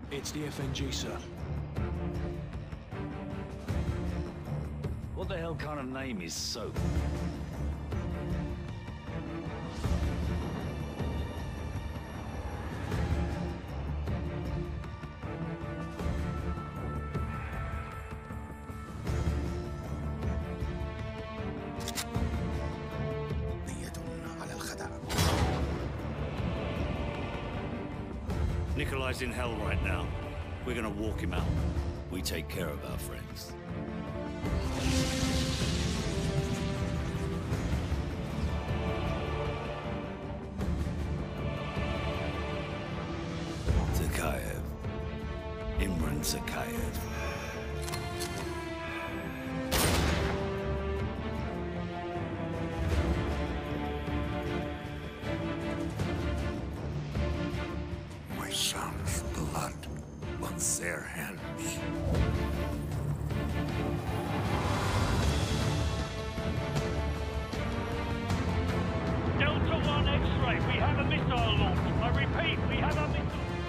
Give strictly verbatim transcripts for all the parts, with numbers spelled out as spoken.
It's the F N G, sir. What the hell kind of name is Soap? Nikolai's in hell right now. We're gonna walk him out. We take care of our friends. Zakhaev. Imran Zakhaev. My son's blood on their hands. Delta One X-ray, we have a missile launch. I repeat, we have a missile.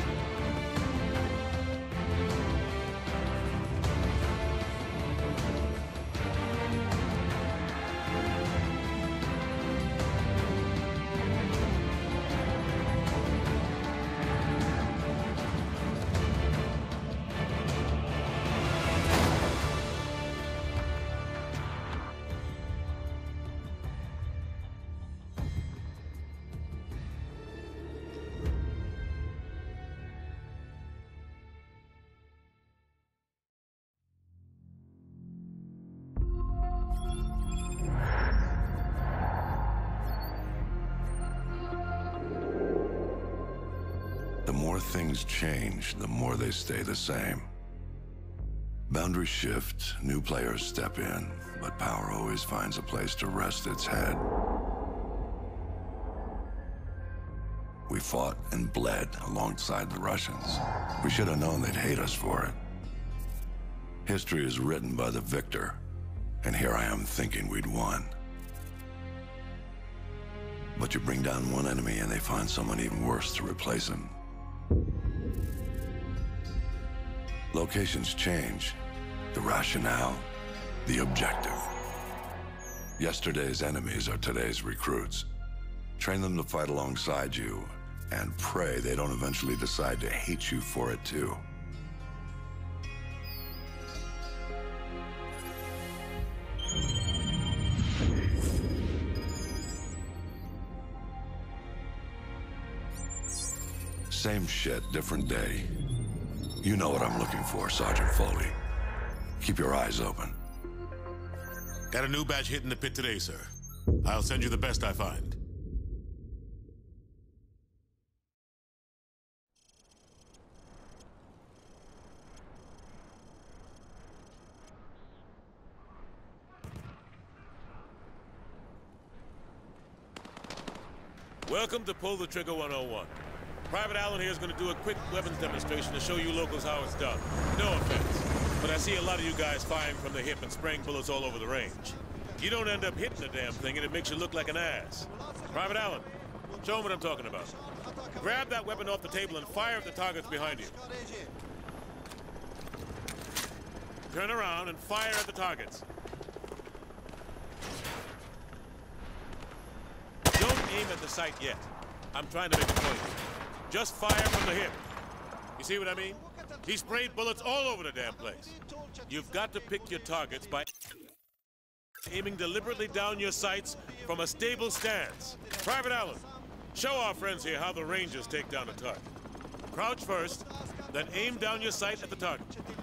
The more things change, the more they stay the same. Boundaries shift, new players step in, but power always finds a place to rest its head. We fought and bled alongside the Russians. We should have known they'd hate us for it. History is written by the victor, and here I am thinking we'd won. But you bring down one enemy and they find someone even worse to replace him. Locations change, the rationale, the objective. Yesterday's enemies are today's recruits. Train them to fight alongside you, and pray they don't eventually decide to hate you for it too. Same shit, different day. You know what I'm looking for, Sergeant Foley. Keep your eyes open. Got a new batch hitting the pit today, sir. I'll send you the best I find. Welcome to Pull the Trigger one oh one. Private Allen here is going to do a quick weapons demonstration to show you locals how it's done. No offense, but I see a lot of you guys firing from the hip and spraying bullets all over the range. You don't end up hitting the damn thing and it makes you look like an ass. Private Allen, show them what I'm talking about. Grab that weapon off the table and fire at the targets behind you. Turn around and fire at the targets. Don't aim at the sight yet. I'm trying to make a point. Just fire from the hip. You see what I mean? He sprayed bullets all over the damn place. You've got to pick your targets by aiming deliberately down your sights from a stable stance. Private Allen, show our friends here how the Rangers take down a target. Crouch first, then aim down your sight at the target.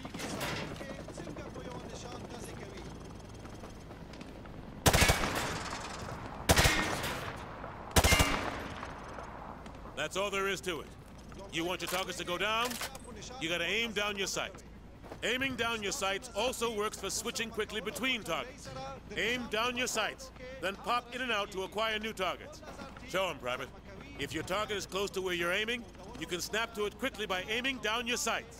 That's all there is to it. You want your targets to go down? You gotta aim down your sight. Aiming down your sights also works for switching quickly between targets. Aim down your sights, then pop in and out to acquire new targets. Show them, Private. If your target is close to where you're aiming, you can snap to it quickly by aiming down your sights.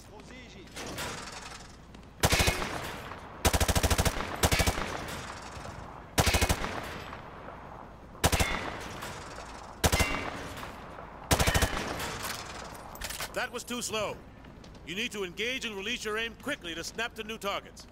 That was too slow. You need to engage and release your aim quickly to snap to new targets.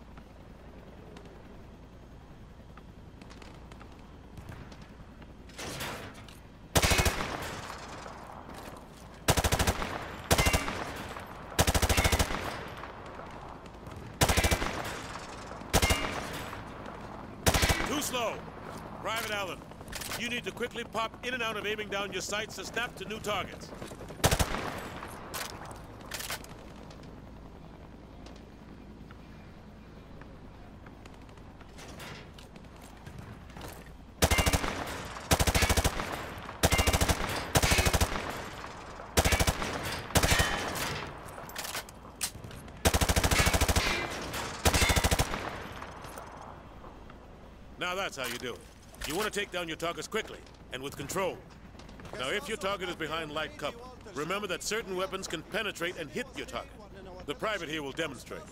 Too slow. Private Allen, you need to quickly pop in and out of aiming down your sights to snap to new targets. Now that's how you do it. You want to take down your targets quickly and with control. Now if your target is behind light cover, remember that certain weapons can penetrate and hit your target. The private here will demonstrate.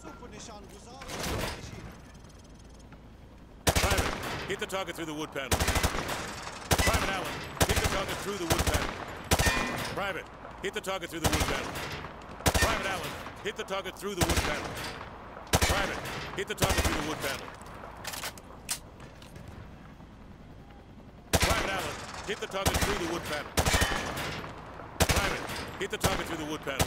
Private, hit the target through the wood panel. Private Allen, hit the target through the wood panel. Private, hit the target through the wood panel. Private Allen, hit the target through the wood panel. Private, hit the target through the wood panel. Hit the target through the wood panel. Private, hit the target through the wood panel.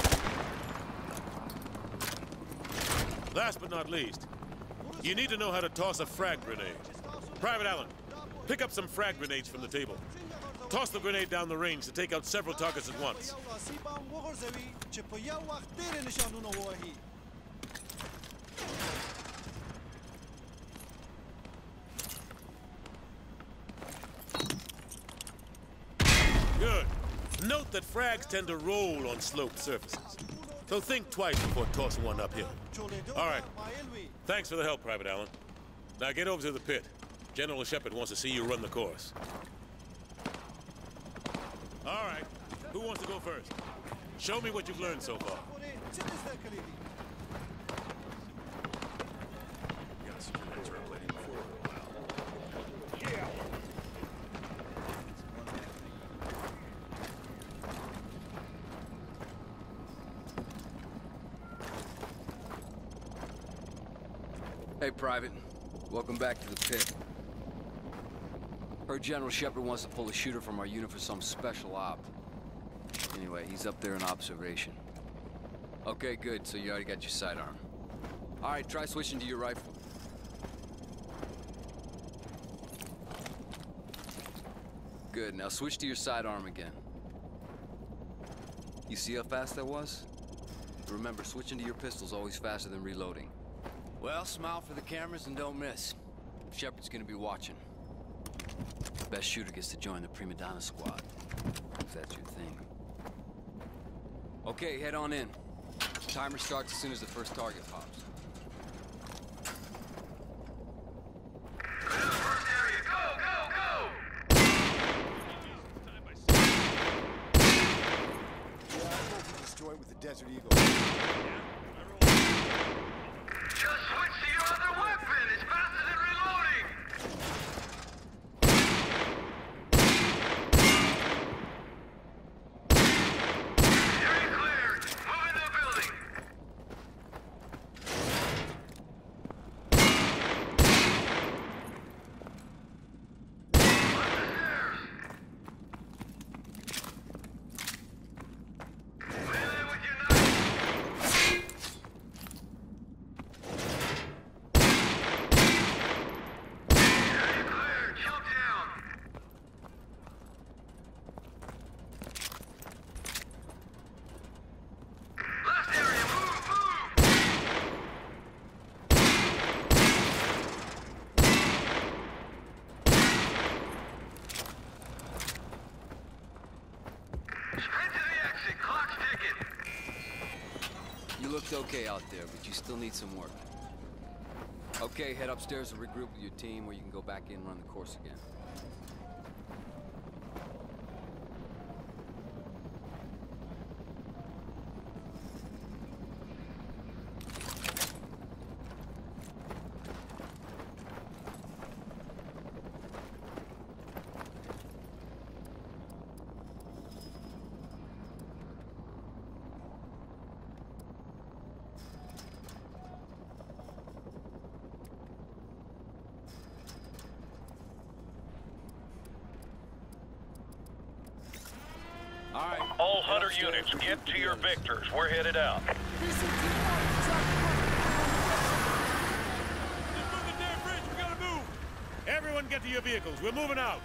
Last but not least, you need to know how to toss a frag grenade. Private Allen, pick up some frag grenades from the table. Toss the grenade down the range to take out several targets at once. Good. Note that frags tend to roll on sloped surfaces. So think twice before tossing one uphill. All right. Thanks for the help, Private Allen. Now get over to the pit. General Shepard wants to see you run the course. All right. Who wants to go first? Show me what you've learned so far. Hey, Private. Welcome back to the pit. Heard General Shepard wants to pull a shooter from our unit for some special op. Anyway, he's up there in observation. Okay, good. So you already got your sidearm. All right, try switching to your rifle. Good. Now switch to your sidearm again. You see how fast that was? Remember, switching to your pistol's always faster than reloading. Well, smile for the cameras and don't miss. Shepard's gonna be watching. Best shooter gets to join the Prima Donna squad, if that's your thing. Okay, head on in. Timer starts as soon as the first target pops. First area, go, go, go! Yeah, I hope you destroy it with the Desert Eagle. Just switch to your other weapon. It's faster than reloading. Area cleared. Move into the building. Up the stairs. Melee with your knife. You looked okay out there, but you still need some work. Okay, head upstairs and regroup with your team, or you can go back in and run the course again. All right. All Hunter units, get to your victors. We're headed out. Just move the damn bridge. We gotta move. Everyone get to your vehicles. We're moving out.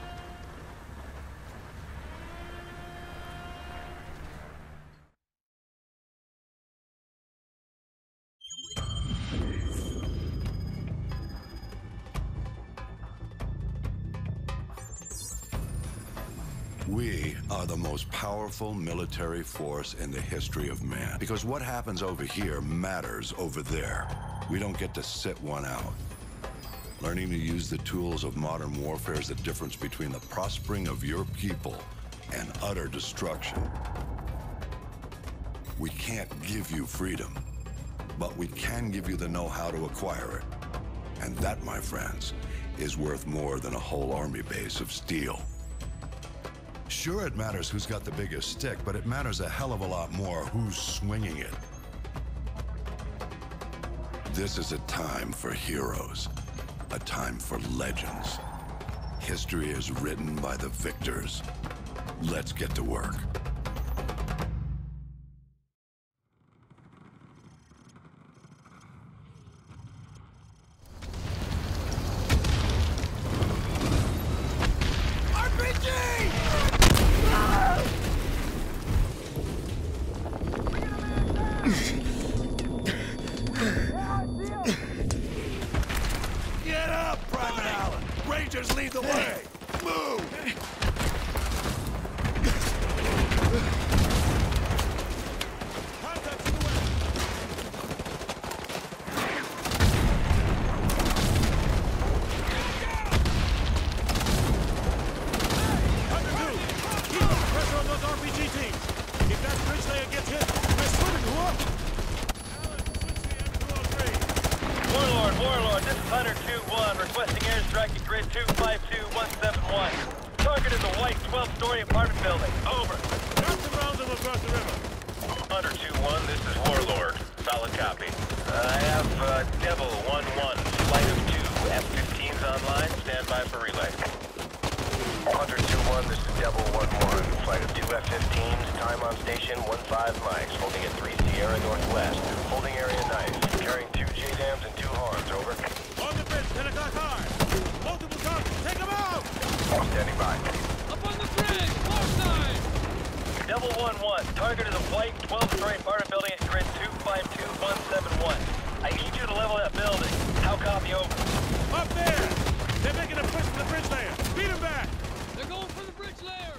We are the most powerful military force in the history of man. Because what happens over here matters over there. We don't get to sit one out. Learning to use the tools of modern warfare is the difference between the prospering of your people and utter destruction. We can't give you freedom, but we can give you the know-how to acquire it. And that, my friends, is worth more than a whole army base of steel. Sure, it matters who's got the biggest stick, but it matters a hell of a lot more who's swinging it. This is a time for heroes, a time for legends. History is written by the victors. Let's get to work. Get up, Private Allen! Rangers lead the way! Move! Contact to the west. Hunter two, keep up the pressure on those R P G teams. If that bridge layer gets hit, we're swimming. Who up? Allen, switch to M two oh three. Warlord, Warlord, this is Hunter two one, requesting airstrike at grid two five two one seven one. Target is a white twelve-story apartment building. Over. Drop some rounds and we'll cross the river. Hunter two one, this is Warlord. Solid copy. I have uh, Devil one one, flight of two F fifteens online. Stand by for relay. Hunter two one, this is Devil one one, flight of two F fifteens. Time on station one five mics, holding at three Sierra Northwest. Holding area nice. Carrying two J DAMs and two Horns. Over. On the bridge, ten o'clock hard. Multiple targets, take them out! Standing by. Up on the bridge, far side! Devil one one, target is a white twelve-story apartment building at grid two five two one seven one. I need you to level that building. How copy over? Up there! They're making a push for the bridge layer. Beat them back! They're going for the bridge layer!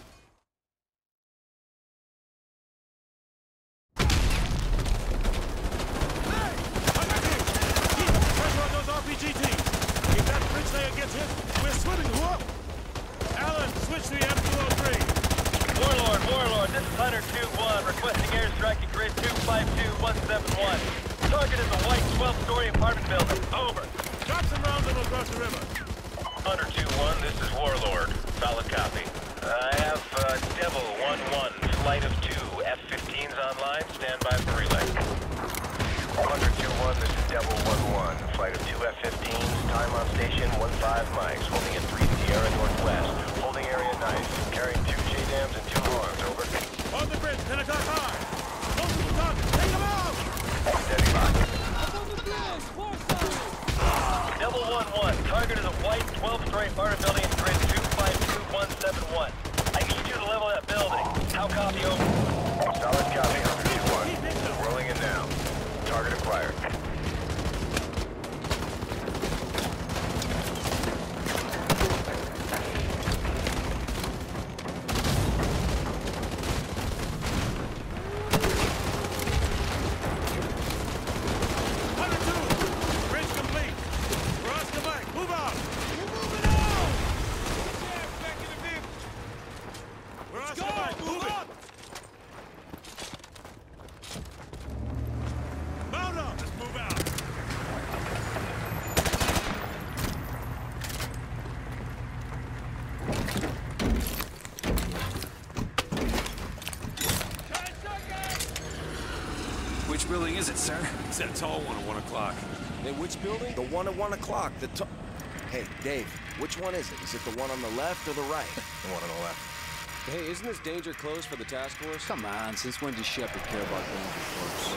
Hey! Hunter two, keep up the pressure on those R P G teams. If that bridge layer gets hit, we're swimming. Who up? Allen, switch to the M two oh three. Warlord, Warlord, this is Hunter two one, requesting airstrike at grid two five two one seven one. Target is a white twelve-story apartment building. Over. Drop some rounds and we'll cross the river. Hunter two one, this is Warlord. Solid copy. I have uh, Devil one one, flight of two F fifteens online. Stand by for relay. Hunter two one, this is Devil one one, flight of two F fifteens. Time on station one five mics, holding at three Sierra Northwest. Holding area nice. Carrying two J DAMs and two Horns. Over. On the bridge, ten o'clock hard. Multiple targets, take them out! Standing by. Up on the bridge, far side! Devil one one, target is a white twelve-story apartment building at grid two five two one seven one. I need you to level that building. How copy over? Solid copy, Hunter two one. Rolling in now. Target acquired. Hunter two, bridge complete. We're Oscar Mike, move out! We're moving out! Yeah, back in the vehicle. We're Oscar Mike, move up! Mount up! Let's move out! Which building is it, sir? It's that tall one at one o'clock. Hey, which building? The one at one o'clock. The to Hey, Dave, which one is it? Is it the one on the left or the right? The one on the left. Hey, isn't this danger closed for the task force? Come on, since when does Shepard care about danger close?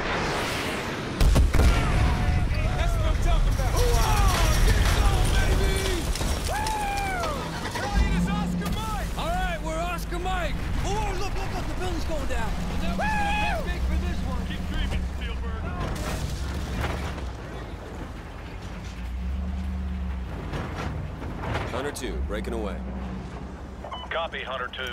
That's what I'm talking about. Whoa! Get it on, baby! Woo! Calling us Oscar Mike! All right, we're Oscar Mike. Oh, look, look, look, the building's going down. And that was gonna be big for this one. Keep dreaming, Spielberg. Hunter two, breaking away. Copy, Hunter two.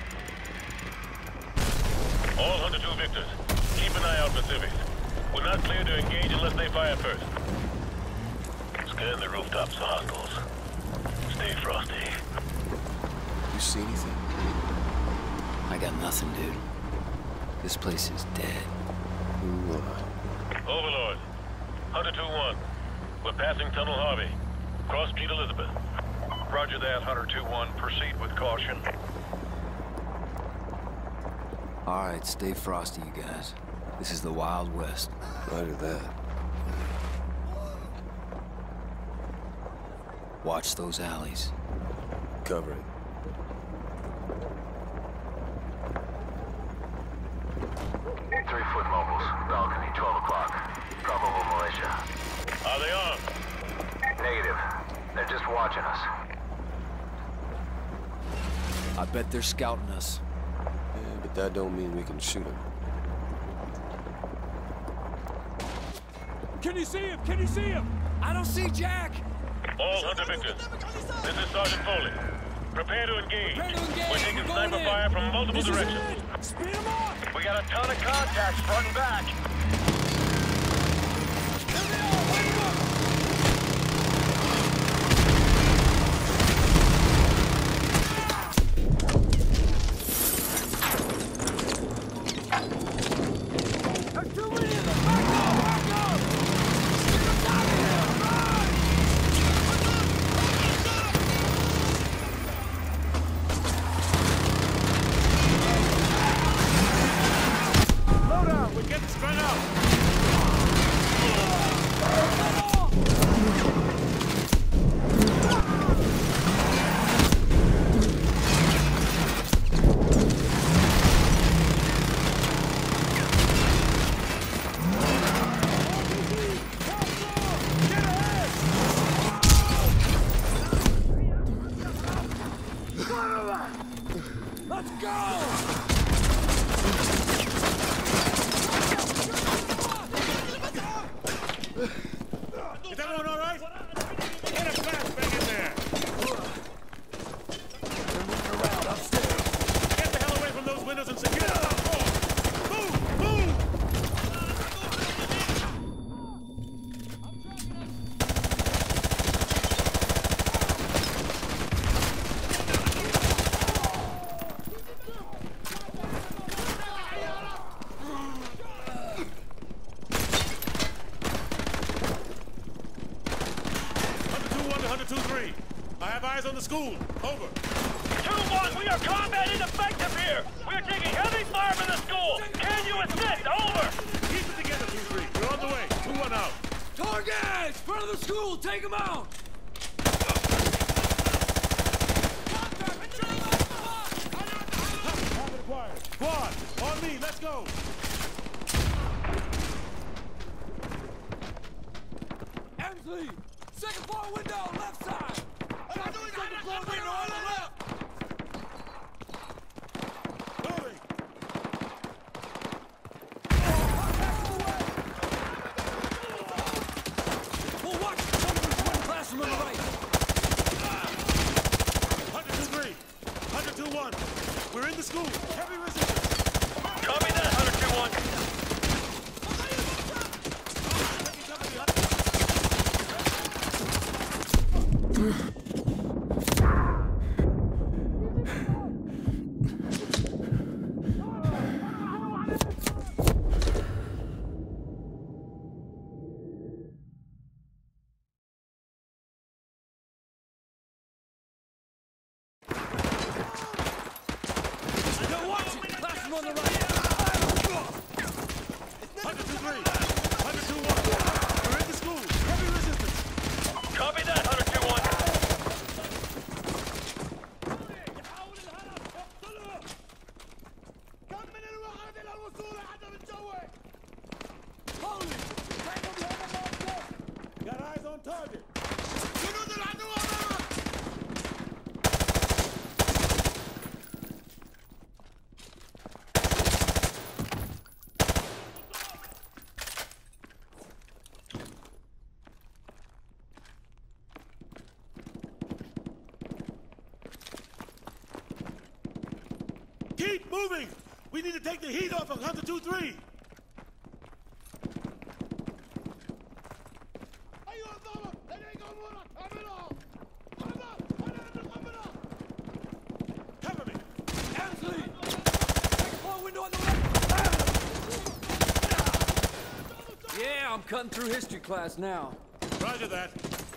All Hunter two victors, keep an eye out for civvies. We're not clear to engage unless they fire first. Scan the rooftops for hostiles. Stay frosty. You see anything? I got nothing, dude. This place is dead. Ooh, uh... Overlord, Hunter two one. We're passing Tunnel Harvey. Cross Street Elizabeth. Roger that, Hunter two one. Proceed with caution. All right, stay frosty, you guys. This is the Wild West. Roger that. Watch those alleys. Covering. Three-foot mobiles. Balcony, twelve o'clock. Probable militia. Are they armed? Negative. They're just watching us. I bet they're scouting us. Yeah, but that don't mean we can shoot them. Can you see him? Can you see him? I don't see Jack. All Hunter victors. This is Sergeant Foley. Prepare to engage. Prepare to engage. We're taking We're sniper going in. fire from multiple This is directions. it. Speed him up! We got a ton of contacts front and back. Here they are! Wake him up! There's too many of them! Back up! Back up! Get them down here! Run! Slow down, we're getting strung out. Let's go! Is everyone all right? Get a flashbang in there. Get the hell away from those windows and secure the top floor. Move! Move! Hunter two three. I have eyes on the school. Over. two one, we are combat ineffective here! We're taking heavy fire from the school! Can you assist? Over! Keep it together, two three. We're on the way. two one out. Targets! Front of the school! Take them out! Squad, on me. Let's go. Emsley! Second floor window, left side! Second floor window on the left! Moving. Well, watch! Someone's one classroom on the right! Hunter two three. Hunter two one. We're in the school. Heavy resistance. Copy that, Hunter two one. Now watch it! Classroom on the right! Hunter two three. Hunter two one. We're in the school. Heavy resistance. Copy that, Hunter two one. Keep moving! We need to take the heat off of Hunter two three! Cover me! Ansley! Second floor window on the left! Yeah, I'm cutting through history class now. Roger that.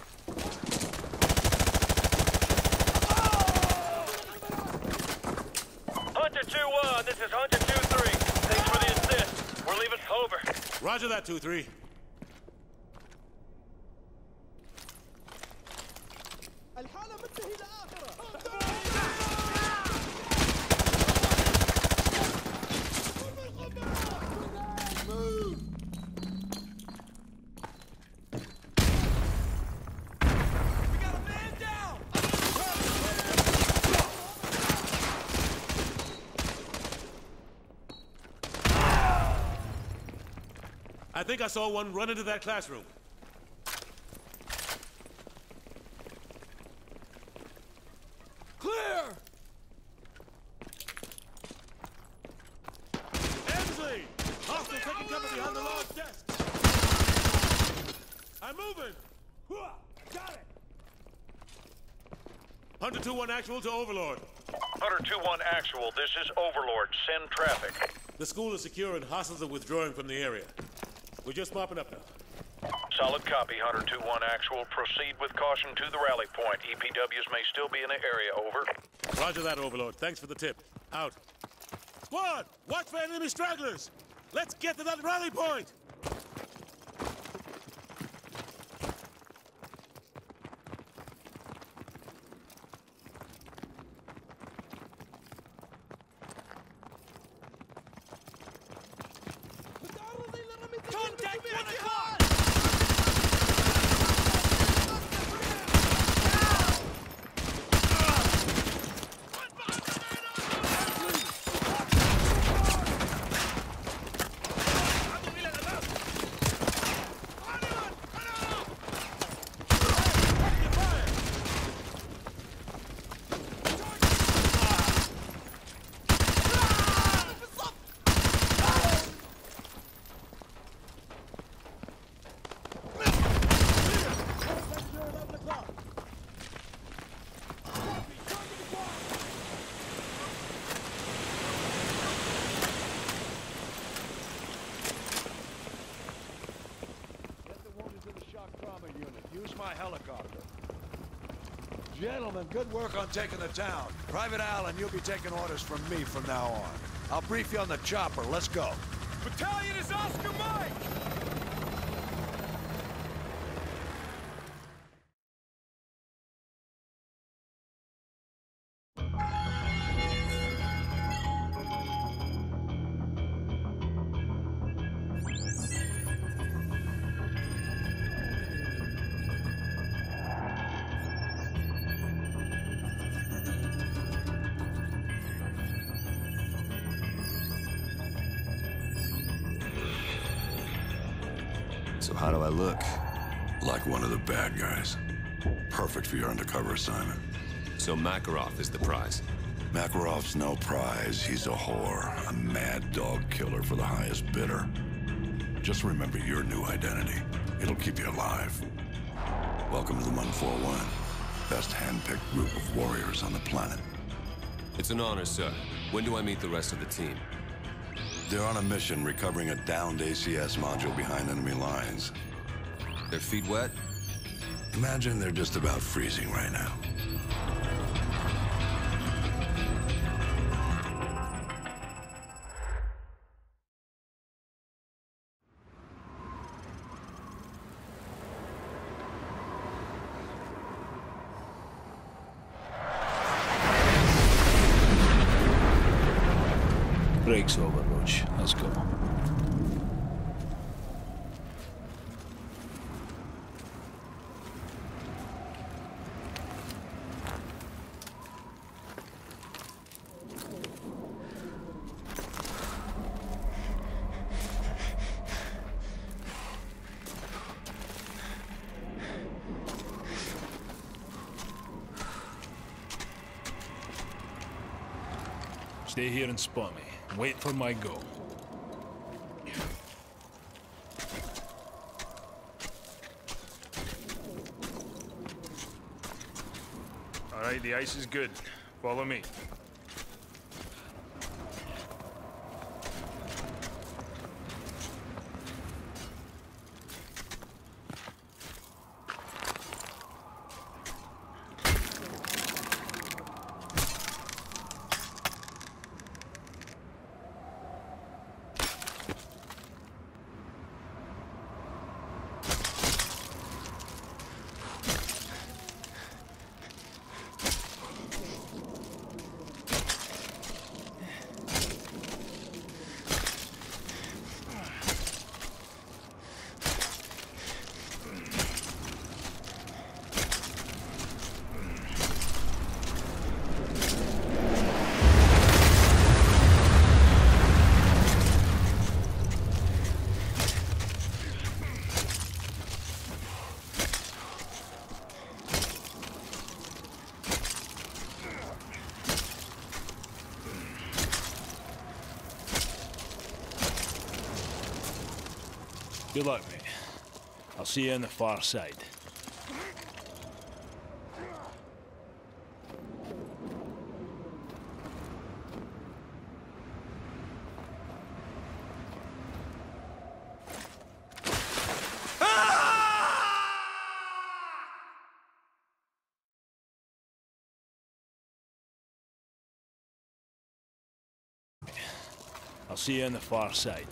Hunter two one, this is Hunter two three. Thanks for the assist. We're leaving. Over. Roger that, two three. I think I saw one run into that classroom. Clear! Emsley! Hostile taking cover behind the large desk. I'm moving! Got it! Hunter two one actual to Overlord. Hunter two one actual, this is Overlord. Send traffic. The school is secure and hostiles are withdrawing from the area. We're just mopping up now. Solid copy, Hunter two one actual. Proceed with caution to the rally point. E P Ws may still be in the area, over. Roger that, Overlord. Thanks for the tip. Out. Squad! Watch for enemy stragglers! Let's get to that rally point! Contact one o'clock! Helicopter. Gentlemen, good work on taking the town. Private Allen, you'll be taking orders from me from now on. I'll brief you on the chopper. Let's go. Battalion is Oscar Mike! So how do I look? Like one of the bad guys. Perfect for your undercover assignment. So Makarov is the prize. Makarov's no prize. He's a whore. A mad dog killer for the highest bidder. Just remember your new identity. It'll keep you alive. Welcome to the one forty-one. Best hand-picked group of warriors on the planet. It's an honor, sir. When do I meet the rest of the team? They're on a mission recovering a downed A C S module behind enemy lines. Their feet wet? Imagine they're just about freezing right now. Break's over, Roach. Let's go. Stay here and spot me. Wait for my go. All right, the ice is good. Follow me. Good luck, mate. I'll see you on the far side. I'll see you on the far side.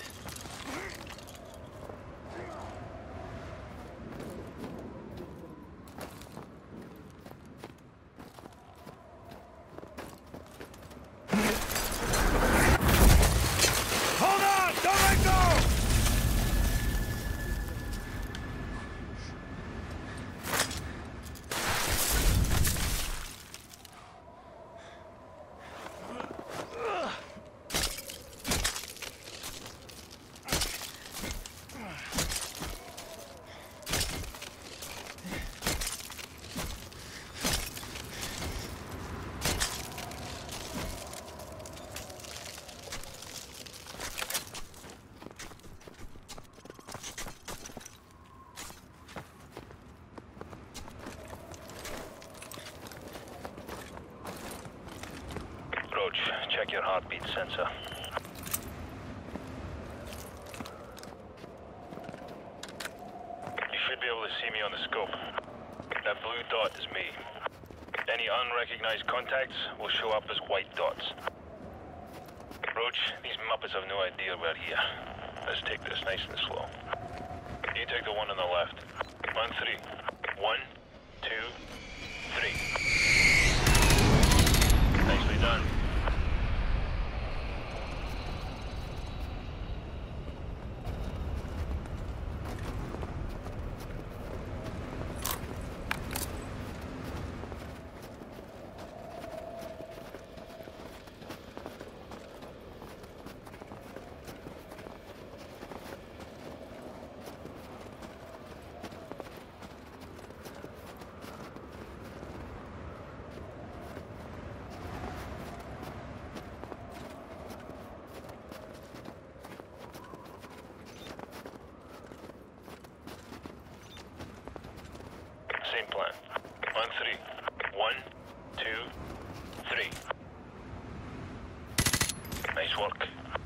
Check your heartbeat sensor. You should be able to see me on the scope. That blue dot is me. Any unrecognized contacts will show up as white dots. Roach, these Muppets have no idea we're here. Let's take this nice and slow. You take the one on the left. On three. One, two, three. Nicely done. Same plan. On three. One, two, three. Nice work.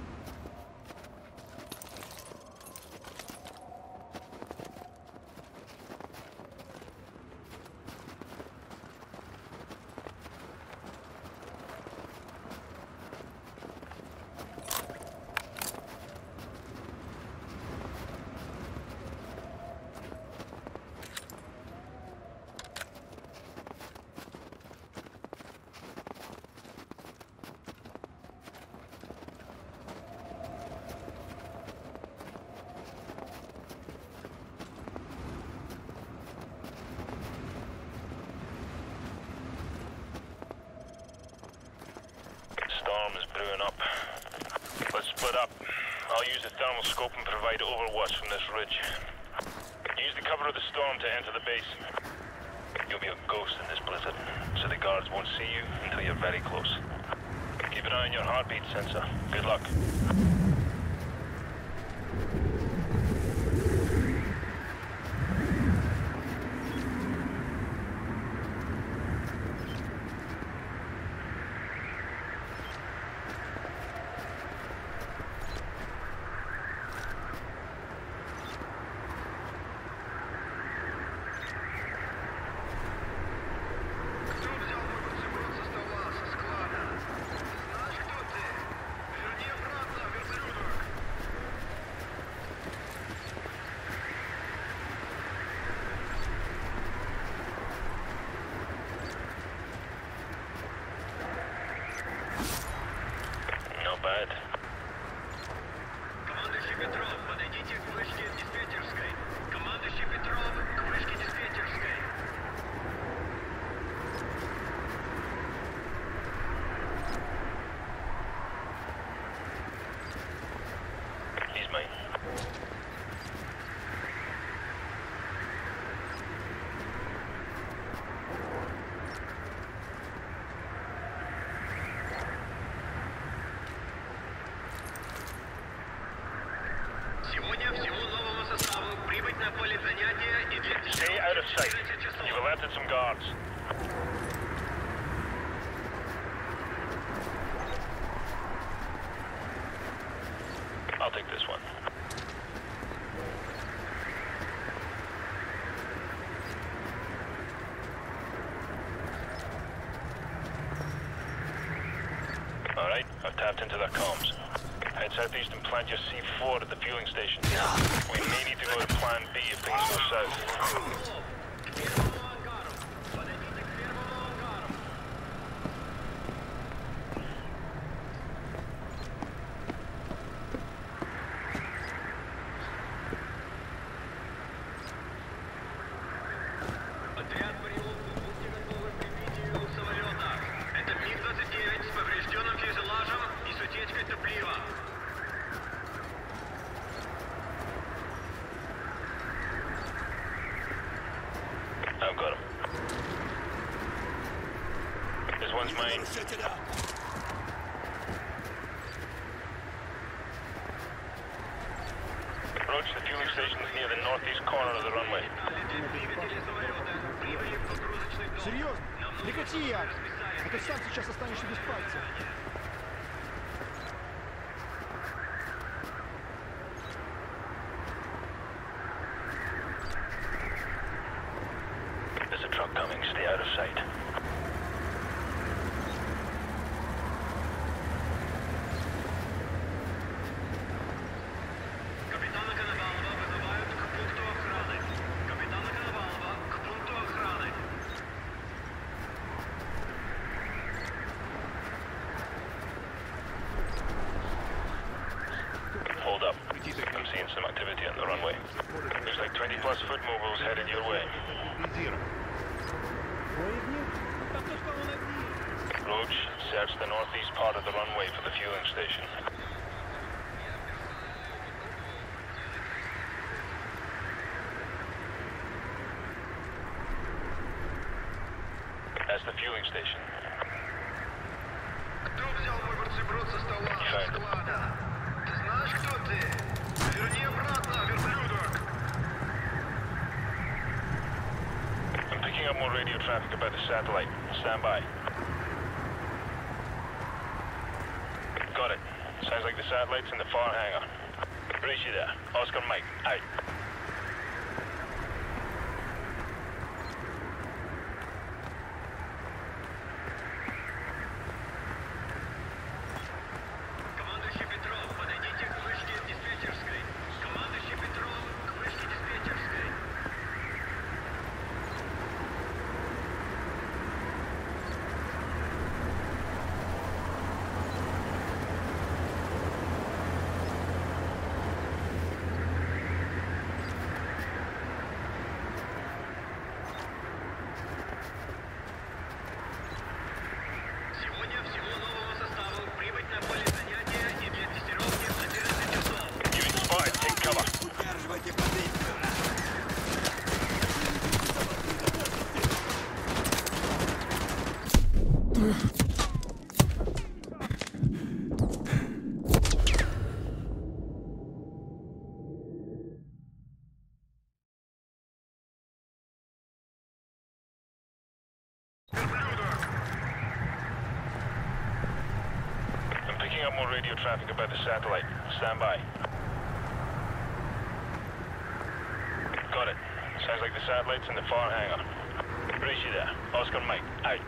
Storm is brewing up. Let's split up. I'll use the thermal scope and provide overwatch from this ridge. Use the cover of the storm to enter the base. You'll be a ghost in this blizzard, so the guards won't see you until you're very close. Keep an eye on your heartbeat sensor. Good luck. Bad. Командующий Петров, подойдите к вышке диспетчерской. Командующий Петров, к вышке диспетчерской. He's mine. Сегодня всему новому составу прибыть на поле занятия и для Stay out of sight. You've alerted some guards. I'll take this one. All right, I've tapped into their comms. Head southeast and plant your C four at the fueling station. We may need to go to Plan B if things go south. Отряд прием, будьте готовы к прибытию самолета. Это МиГ двадцать девять с поврежденным фюзеляжем и с утечкой топлива. I've got him. This one's mine. Approach the fueling station is near the northeast corner of the runway. Серьезно? Прекрати, Як! А то сам сейчас останешься без пальца. There's a truck coming. Stay out of sight. Капитана Коновалова вызывают к пункту охраны. Капитана Коновалова к пункту охраны. Hold up. I'm seeing some activity on the runway. Looks like twenty plus foot mobiles headed your way. Roach, search the northeast part of the runway for the fueling station. That's the fueling station. Кто взял мой бутерброд со стола? Склада. Ты знаешь, кто ты? Верни обратно, верблюдок. I'm picking up more radio traffic about the satellite. Stand by. Got it. Sounds like the satellite's in the far hangar. Brace you there. Oscar Mike, out. Командующий Петров, подойдите к вышке диспетчерской. Командующий Петров, к вышке диспетчерской. Сегодня всему новому составу прибыть на поле занятия и для тестировки в одиннадцать часов. Unit spotted. Take cover. Удерживайте позицию! I'm picking up more radio traffic about the satellite. Stand by. Got it. Sounds like the satellite's in the far hangar. Brace you there. Oscar Mike, out.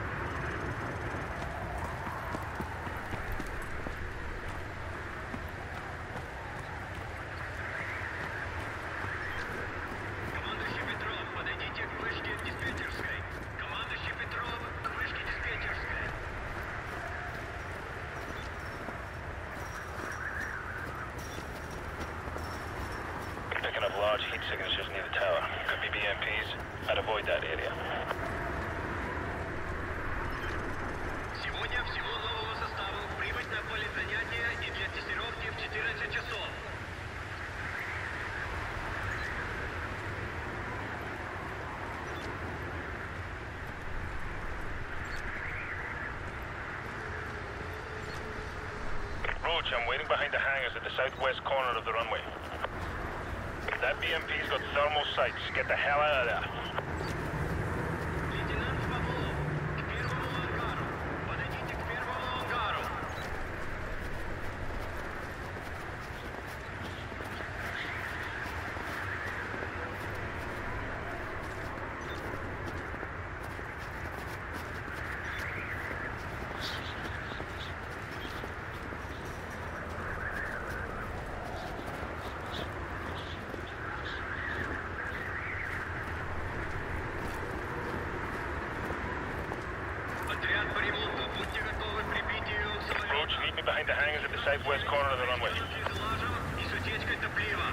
Large heat signatures near the tower. Could be B M Ps. I'd avoid that area. Сегодня всего нового состава прибыть на поле занятия и для тестировки в четырнадцать часов. Roach, I'm waiting behind the hangars at the southwest corner of the runway. That B M P's got thermal sights. Get the hell out of there. Лейтенант Павлов, к первому ангару. Подойдите к первому ангару. Roach, meet me behind the hangars at the southwest corner of the runway. И с утечкой топлива.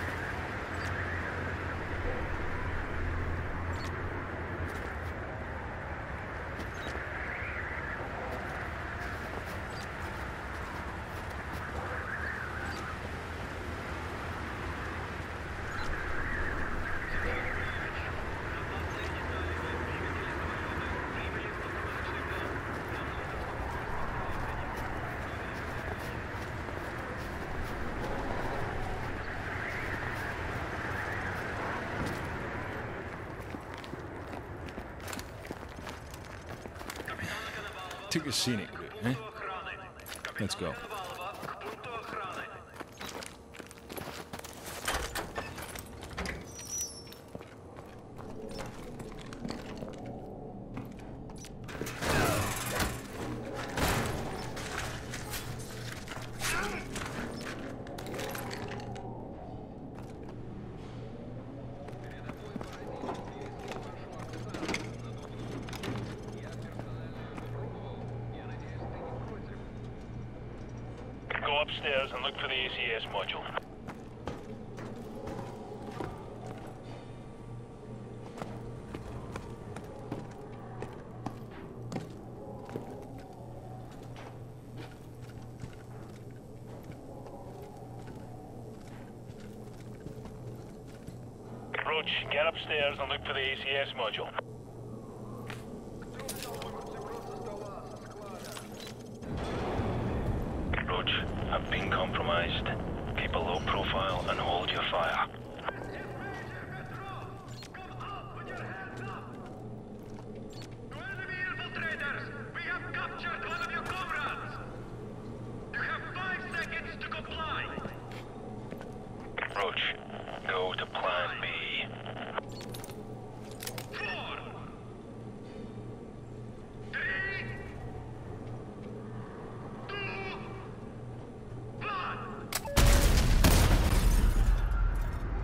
Took a scenic route, eh? Let's go. Go upstairs and look for the A C S module. Roach, get upstairs and look for the A C S module. Roach, I've been compromised. Keep a low profile and hold your fire. We have captured one of your comrades! You have five seconds to comply! Roach, go to plan B. Four! Three! Two! One!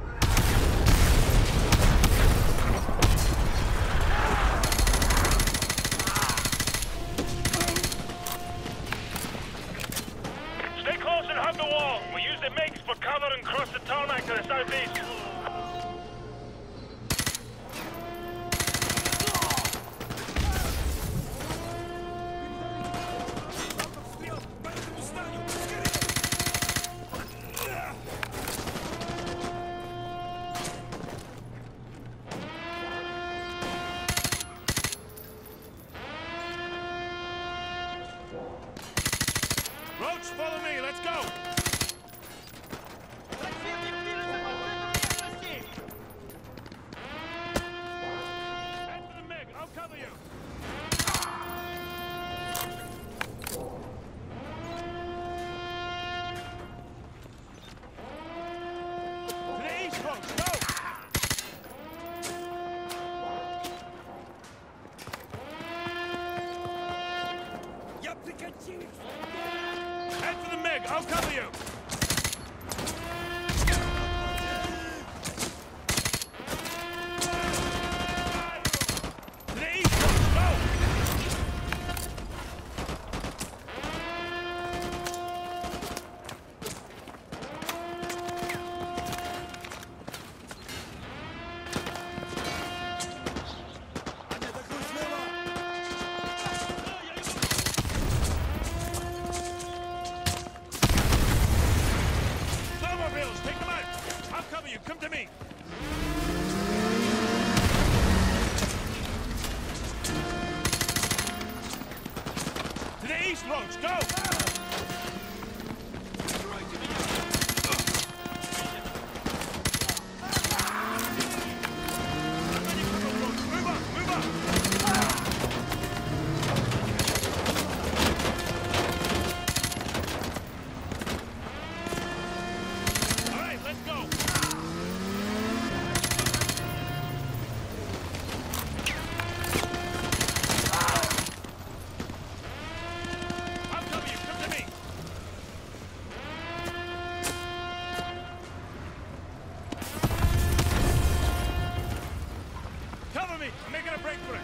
friend.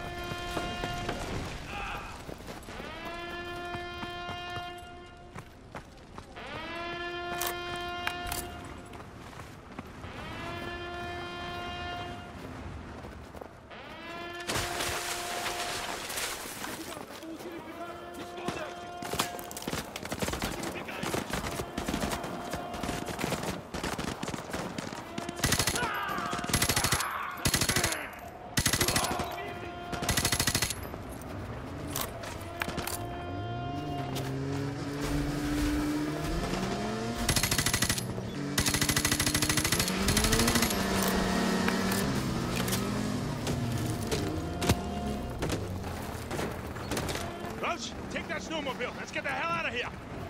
Take that snowmobile. Let's get the hell out of here.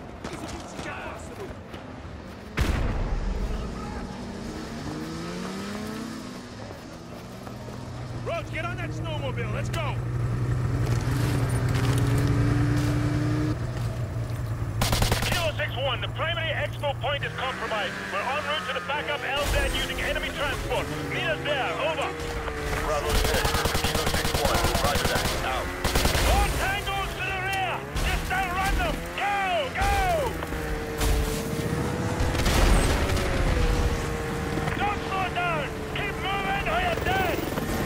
Roach, get on that snowmobile. Let's go. Kilo six one, the primary expo point is compromised. We're en route to the backup L Z using enemy transport. Meet us there. Over. Bravo six, Kilo six one. Roger that. Out. More tangos to the rear! Just outrun them! Go! Go! Don't slow down! Keep moving or you're dead!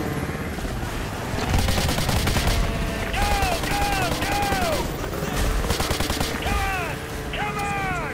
Go! Go! Go! Come on! Come on!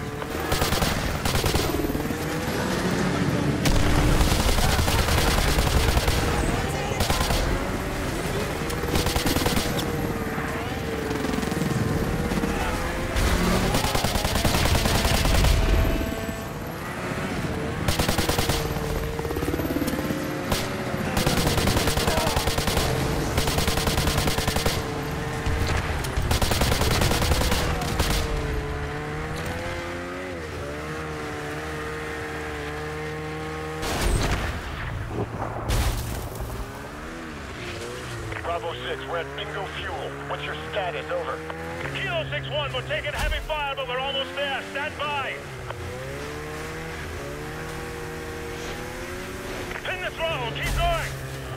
Bravo six, we're at bingo fuel. What's your status? Over. Kilo six one, we're taking heavy fire, but we're almost there. Stand by. Pin the throttle. Keep going.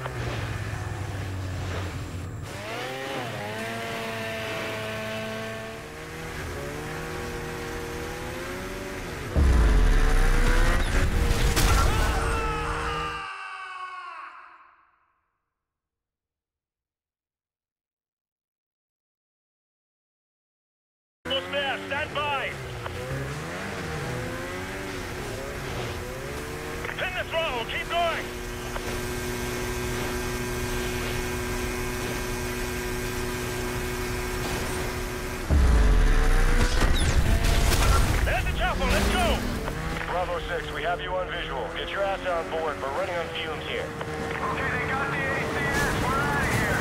Almost there. Stand by. Pin the throttle. Keep going. There's the chopper. Let's go. Bravo six, we have you on visual. Get your ass on board. We're running on fumes here. Okay, they got the A C S. We're out of here.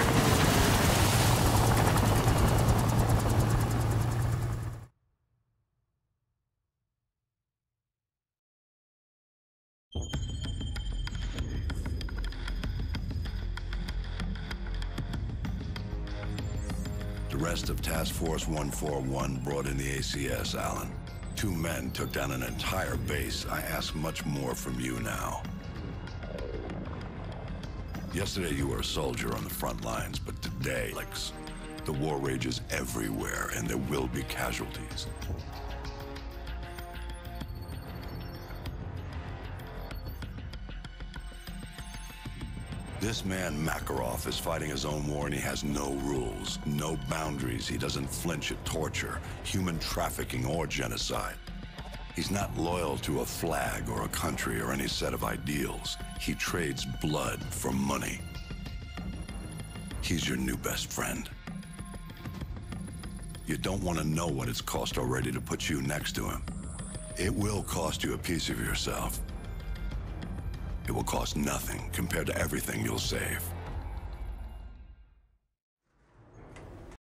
The rest of Task Force one forty-one brought in the A C S, Alan. Two men took down an entire base. I ask much more from you now. Yesterday you were a soldier on the front lines, but today, Alex, the war rages everywhere, and there will be casualties. This man, Makarov, is fighting his own war and he has no rules, no boundaries. He doesn't flinch at torture, human trafficking, or genocide. He's not loyal to a flag or a country or any set of ideals. He trades blood for money. He's your new best friend. You don't want to know what it's cost already to put you next to him. It will cost you a piece of yourself. It will cost nothing compared to everything you'll save.